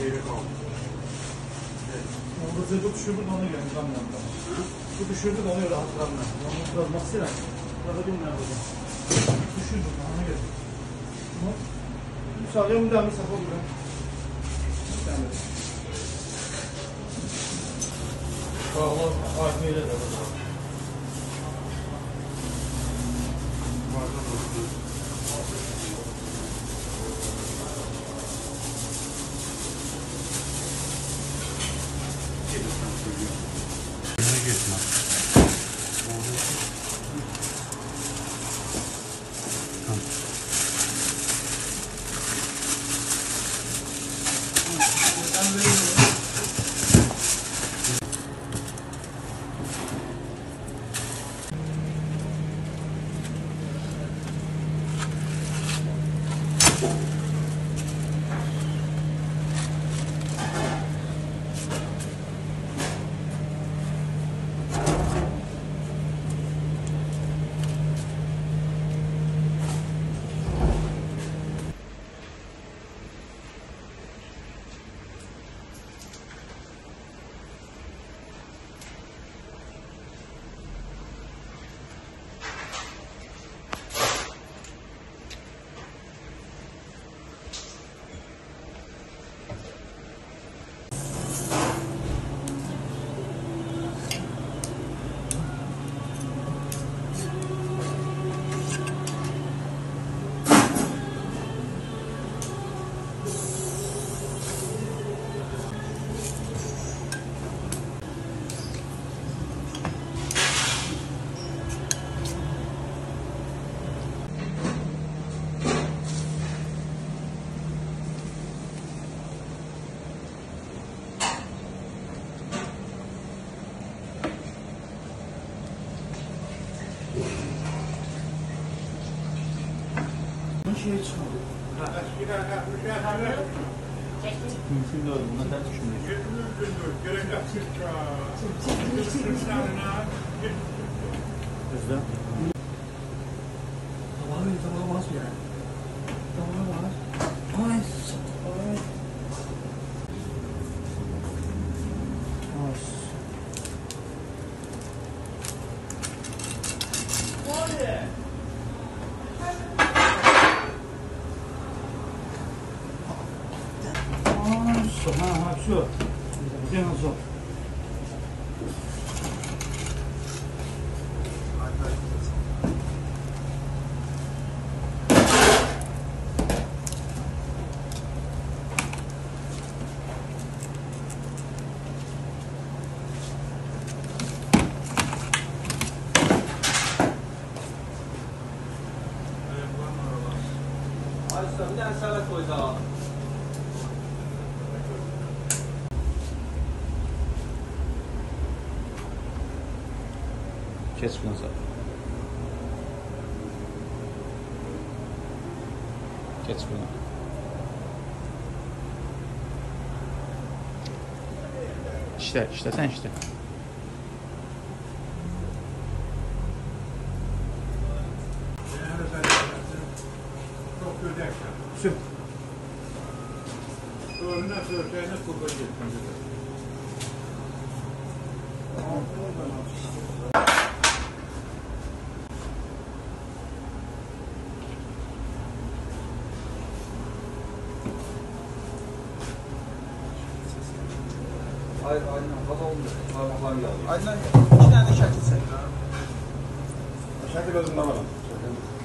Bu düşürdü de ona göre nizamlandı. Bu düşürdü de ona göre hatırlandı. Onu biraz masayla. Burada bilmem burada. Düşürdü de ona göre. Bu sağlıyor mu devam et sapı burada. Devam et. Bağlı artmayla da burada. Şey çıkmadı. Mümkün değil. Bundan ders düşünmüyor. Özlem. Tamam az yani. Tamam az. Ay. Все. Где назад? Bir tane salat koy daha. Geç buna zaten. Geç buna. İşte sen işte. Все. Hayır, aynen. Hava olmuyor. Parmaklar yağıyor. Aynen. İki tane şekil sen. Şekil özümde var.